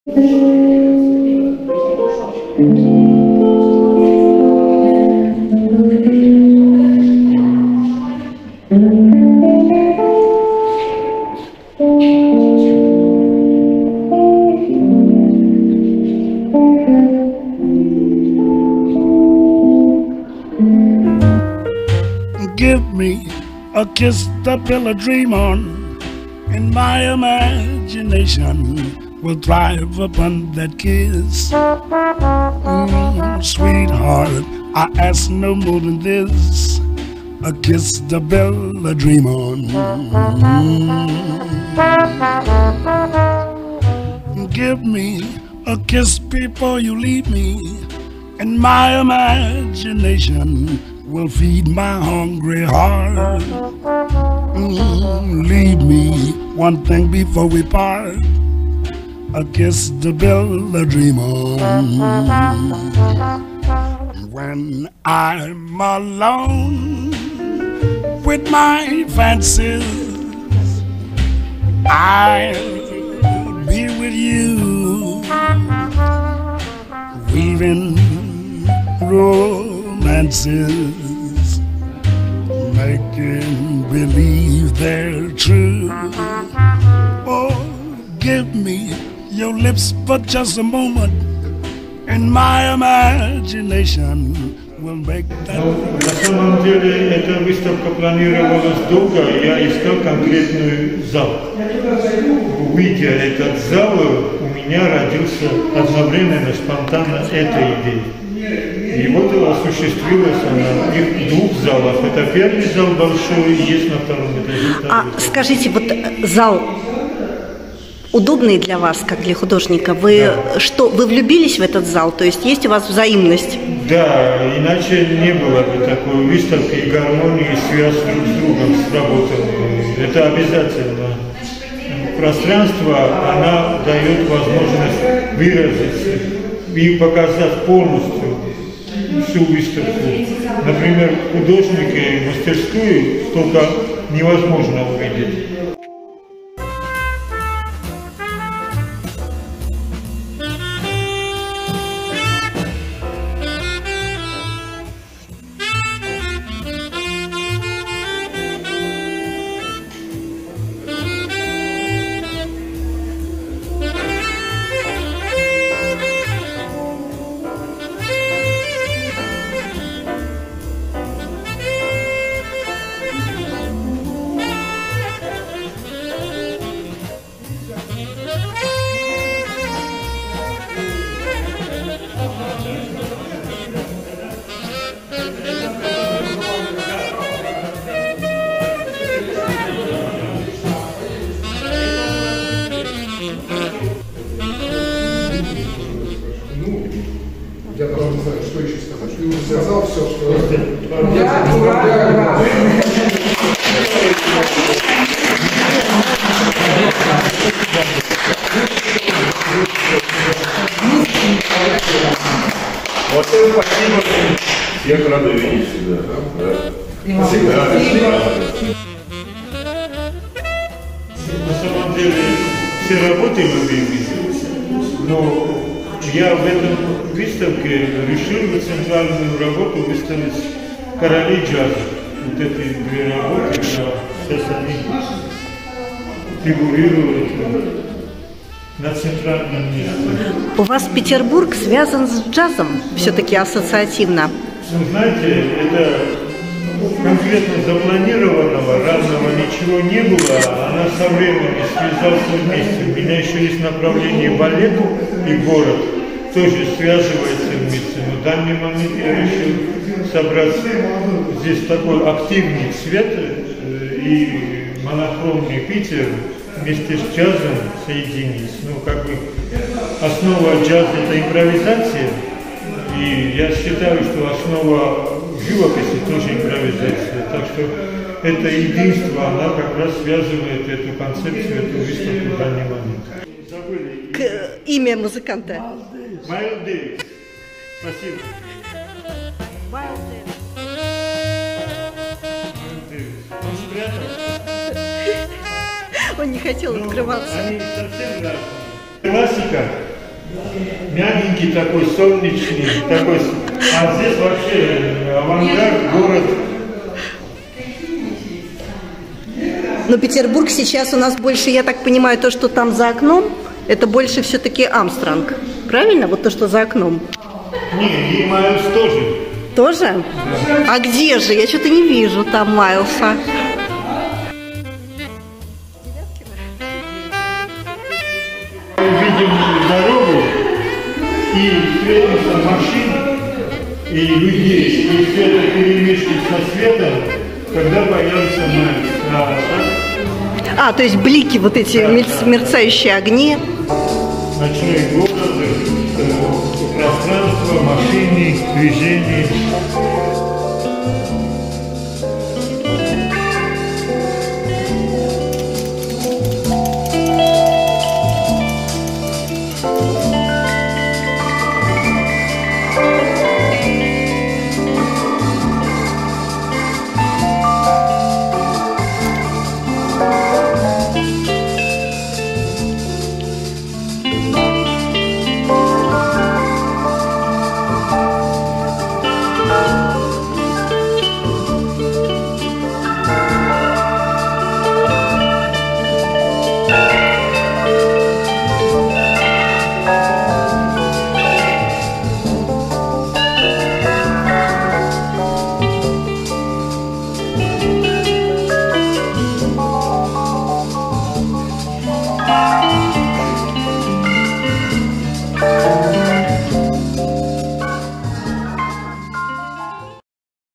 Give me a kiss to build a dream on, and my imagination will thrive upon that kiss. Sweetheart, I ask no more than this, a kiss to build a dream on. Give me a kiss before you leave me, and my imagination will feed my hungry heart. Leave me one thing before we part, a kiss to build a dream on. When I'm alone with my fancies, I'll be with you, weaving romances, making believe they're true. Oh, give me your lips for just a moment, and my imagination will make that. На самом деле эта выставка планировалась долго, я искал конкретный зал. Увидя этот зал, у меня родился одновременно, спонтанно эта идея. И вот осуществилась она в двух залах. Это первый зал большой, и есть на втором этаже. Скажите, вот зал удобный для вас, как для художника? Вы что, вы влюбились в этот зал? То есть есть у вас взаимность? Да, иначе не было бы такой выставки, гармонии, связь друг с другом, с работой. Это обязательно. Пространство, она дает возможность выразиться и показать полностью всю выставку. Например, художника и мастерскую столько невозможно увидеть. Я даже не знаю, что еще сказать. Ты уже сказал все, что... Вот это спасибо. Всех рады видеть всегда. Всегда. На самом деле все работы любимые, но я в этом выставке решил центральную работу выставить «Короли джаза». Вот эти две работы, сейчас они фигурируют на центральном месте. У вас Петербург связан с джазом, все-таки ассоциативно. Ну, знаете, это конкретно запланированного, равного ничего не было, она со временем связался вместе. У меня еще есть направление балет и город, тоже связывается вместе. Но в данный момент я решил собрать здесь такой активный цвет и монохромный Питер вместе с джазом соединить. Ну, как бы основа джаза – это импровизация, и я считаю, что основа живописи тоже импровизация. Так что это единство, она как раз связывает эту концепцию, эту выставку в данный момент. Имя музыканта? Майлз Дэвис. Спасибо. Майлз Дэвис. Он спрятался. Он не хотел открываться. Они совсем разные. Классика Мягенький такой, солнечный, такой. А здесь вообще авангард, город. Но Петербург сейчас у нас больше, я так понимаю, то, что там за окном, это больше все-таки Армстронг. Правильно? Вот то, что за окном. Не, и Майлз тоже. Тоже? Да. А где же? Я что-то не вижу там Майлса. Видим дорогу и встретимся машин и людей, и все это перемешивается со светом, когда появится Майлз. То есть блики, вот эти мерцающие огни. Ночной город, пространство, машины, движение.